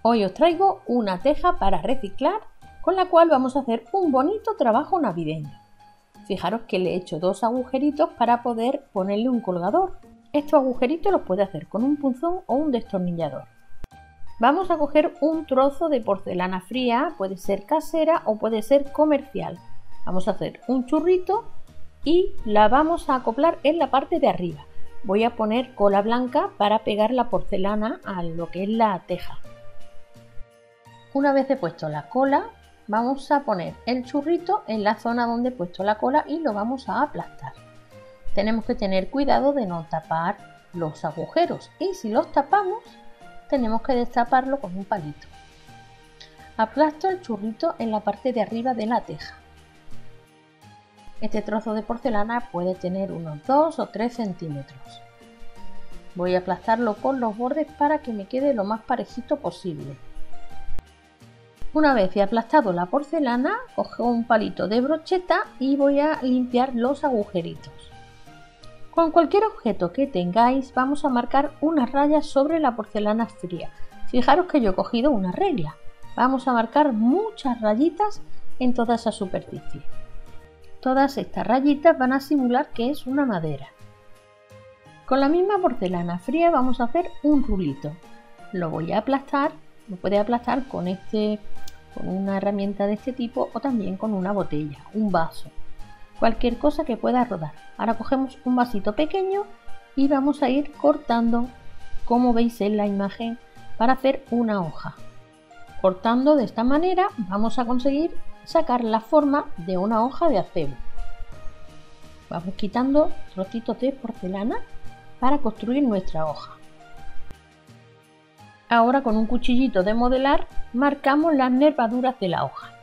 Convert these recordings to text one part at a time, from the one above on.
Hoy os traigo una teja para reciclar con la cual vamos a hacer un bonito trabajo navideño. Fijaros que le he hecho 2 agujeritos para poder ponerle un colgador. Estos agujeritos los puede hacer con un punzón o un destornillador. Vamos a coger un trozo de porcelana fría, puede ser casera o puede ser comercial. Vamos a hacer un churrito y la vamos a acoplar en la parte de arriba. Voy a poner cola blanca para pegar la porcelana a lo que es la teja. Una vez he puesto la cola, vamos a poner el churrito en la zona donde he puesto la cola y lo vamos a aplastar. Tenemos que tener cuidado de no tapar los agujeros y si los tapamos tenemos que destaparlo con un palito. Aplasto el churrito en la parte de arriba de la teja. Este trozo de porcelana puede tener unos 2 o 3 centímetros. Voy a aplastarlo por los bordes para que me quede lo más parejito posible. Una vez he aplastado la porcelana, cojo un palito de brocheta y voy a limpiar los agujeritos. Con cualquier objeto que tengáis vamos a marcar unas rayas sobre la porcelana fría. Fijaros que yo he cogido una regla. Vamos a marcar muchas rayitas en toda esa superficie. Todas estas rayitas van a simular que es una madera. Con la misma porcelana fría vamos a hacer un rulito. Lo voy a aplastar, lo puede aplastar con una herramienta de este tipo o también con una botella, un vaso. Cualquier cosa que pueda rodar. Ahora cogemos un vasito pequeño y vamos a ir cortando, como veis en la imagen, para hacer una hoja. Cortando de esta manera vamos a conseguir sacar la forma de una hoja de acebo. Vamos quitando trocitos de porcelana para construir nuestra hoja. Ahora con un cuchillito de modelar marcamos las nervaduras de la hoja.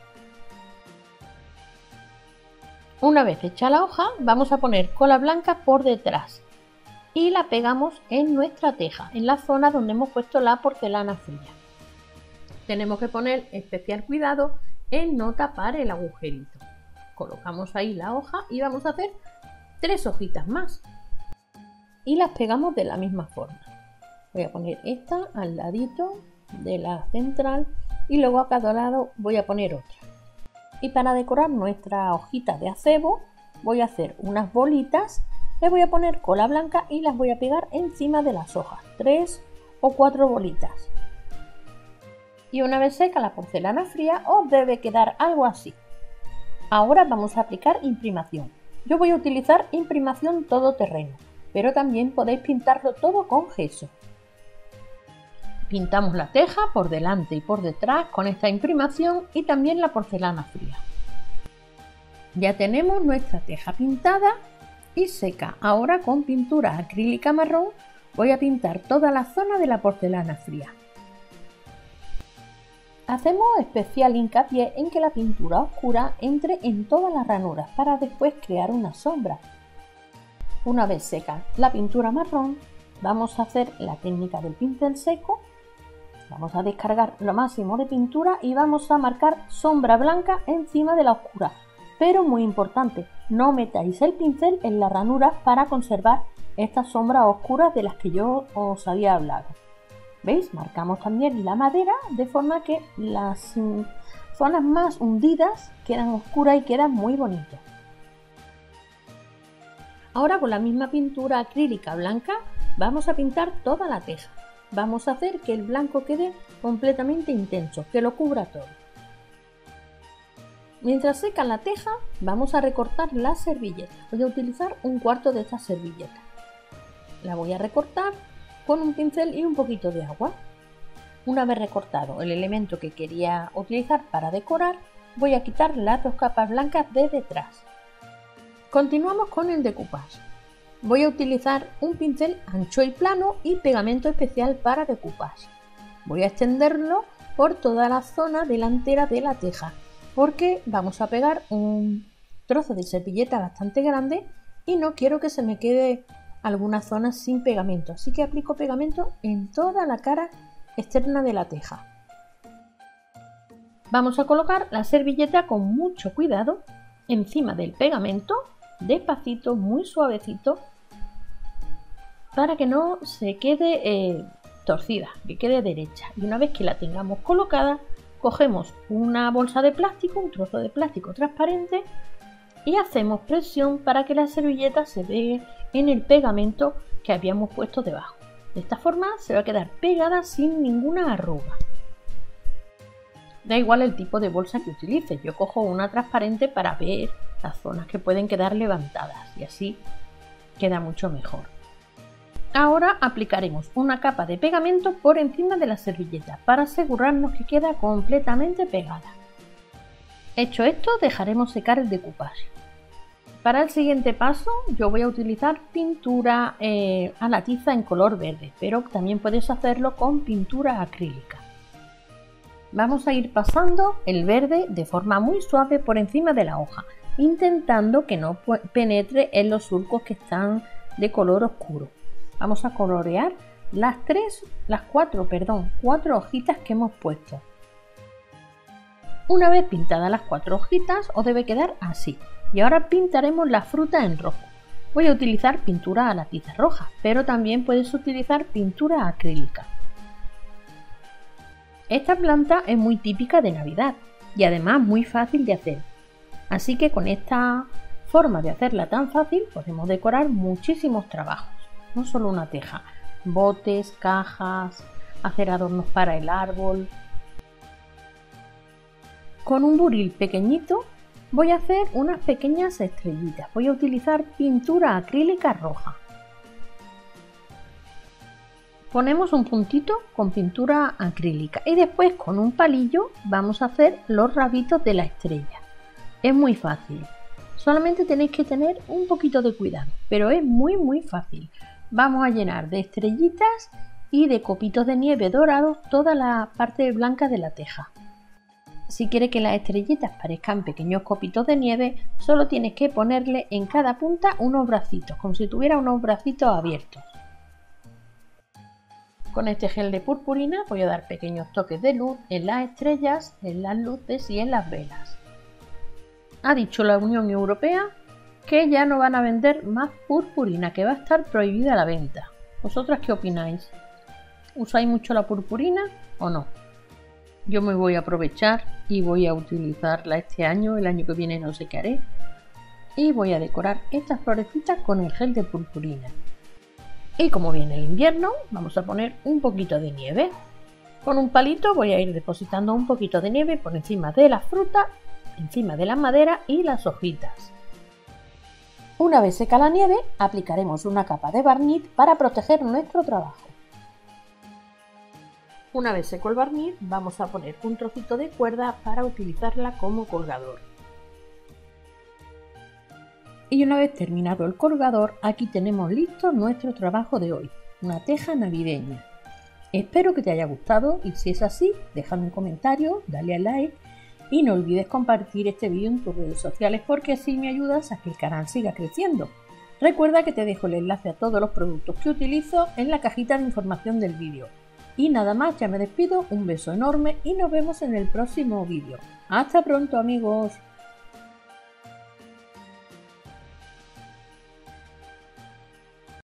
Una vez hecha la hoja vamos a poner cola blanca por detrás y la pegamos en nuestra teja, en la zona donde hemos puesto la porcelana fría. Tenemos que poner especial cuidado en no tapar el agujerito. Colocamos ahí la hoja y vamos a hacer 3 hojitas más y las pegamos de la misma forma. Voy a poner esta al ladito de la central y luego a cada lado voy a poner otra. Y para decorar nuestra hojita de acebo voy a hacer unas bolitas, le voy a poner cola blanca y las voy a pegar encima de las hojas, 3 o 4 bolitas. Y una vez seca la porcelana fría os debe quedar algo así. Ahora vamos a aplicar imprimación. Yo voy a utilizar imprimación todoterreno, pero también podéis pintarlo todo con gesso. Pintamos la teja por delante y por detrás con esta imprimación y también la porcelana fría. Ya tenemos nuestra teja pintada y seca. Ahora con pintura acrílica marrón voy a pintar toda la zona de la porcelana fría. Hacemos especial hincapié en que la pintura oscura entre en todas las ranuras para después crear una sombra. Una vez seca la pintura marrón, vamos a hacer la técnica del pincel seco. Vamos a descargar lo máximo de pintura y vamos a marcar sombra blanca encima de la oscura. Pero muy importante, no metáis el pincel en las ranuras para conservar estas sombras oscuras de las que yo os había hablado. ¿Veis? Marcamos también la madera de forma que las zonas más hundidas quedan oscuras y quedan muy bonitas. Ahora con la misma pintura acrílica blanca vamos a pintar toda la teja. Vamos a hacer que el blanco quede completamente intenso, que lo cubra todo. Mientras seca la teja, vamos a recortar la servilleta. Voy a utilizar un cuarto de esta servilleta. La voy a recortar con un pincel y un poquito de agua. Una vez recortado el elemento que quería utilizar para decorar, voy a quitar las 2 capas blancas de detrás. Continuamos con el decoupage. Voy a utilizar un pincel ancho y plano y pegamento especial para decoupage. Voy a extenderlo por toda la zona delantera de la teja porque vamos a pegar un trozo de servilleta bastante grande y no quiero que se me quede alguna zona sin pegamento, así que aplico pegamento en toda la cara externa de la teja. Vamos a colocar la servilleta con mucho cuidado encima del pegamento, despacito, muy suavecito, para que no se quede torcida, que quede derecha. Y una vez que la tengamos colocada, cogemos una bolsa de plástico, un trozo de plástico transparente y hacemos presión para que la servilleta se pegue en el pegamento que habíamos puesto debajo. De esta forma se va a quedar pegada sin ninguna arruga. Da igual el tipo de bolsa que utilices, yo cojo una transparente para ver las zonas que pueden quedar levantadas y así queda mucho mejor. Ahora aplicaremos una capa de pegamento por encima de la servilleta para asegurarnos que queda completamente pegada. Hecho esto, dejaremos secar el decoupage. Para el siguiente paso yo voy a utilizar pintura a la tiza en color verde, pero también puedes hacerlo con pintura acrílica. Vamos a ir pasando el verde de forma muy suave por encima de la hoja, intentando que no penetre en los surcos que están de color oscuro. Vamos a colorear las cuatro hojitas que hemos puesto. Una vez pintadas las 4 hojitas, os debe quedar así. Y ahora pintaremos la fruta en rojo. Voy a utilizar pintura a la tiza roja, pero también puedes utilizar pintura acrílica. Esta planta es muy típica de Navidad y además muy fácil de hacer. Así que con esta forma de hacerla tan fácil podemos decorar muchísimos trabajos. No solo una teja, botes, cajas, hacer adornos para el árbol. Con un buril pequeñito voy a hacer unas pequeñas estrellitas. Voy a utilizar pintura acrílica roja. Ponemos un puntito con pintura acrílica y después con un palillo vamos a hacer los rabitos de la estrella. Es muy fácil. Solamente tenéis que tener un poquito de cuidado, pero es muy fácil. Vamos a llenar de estrellitas y de copitos de nieve dorados toda la parte blanca de la teja. Si quieres que las estrellitas parezcan pequeños copitos de nieve, solo tienes que ponerle en cada punta unos bracitos, como si tuviera unos bracitos abiertos. Con este gel de purpurina voy a dar pequeños toques de luz en las estrellas, en las luces y en las velas. Ha dicho la Unión Europea que ya no van a vender más purpurina, que va a estar prohibida la venta. ¿Vosotras qué opináis? ¿Usáis mucho la purpurina o no? Yo me voy a aprovechar y voy a utilizarla este año, el año que viene no sé qué haré. Y voy a decorar estas florecitas con el gel de purpurina. Y como viene el invierno, vamos a poner un poquito de nieve. Con un palito voy a ir depositando un poquito de nieve por encima de la fruta, encima de la madera y las hojitas. Una vez seca la nieve, aplicaremos una capa de barniz para proteger nuestro trabajo. Una vez seco el barniz, vamos a poner un trocito de cuerda para utilizarla como colgador. Y una vez terminado el colgador, aquí tenemos listo nuestro trabajo de hoy, una teja navideña. Espero que te haya gustado y si es así, déjame un comentario, dale al like y no olvides compartir este vídeo en tus redes sociales porque así me ayudas a que el canal siga creciendo. Recuerda que te dejo el enlace a todos los productos que utilizo en la cajita de información del vídeo. Y nada más, ya me despido, un beso enorme y nos vemos en el próximo vídeo. ¡Hasta pronto, amigos!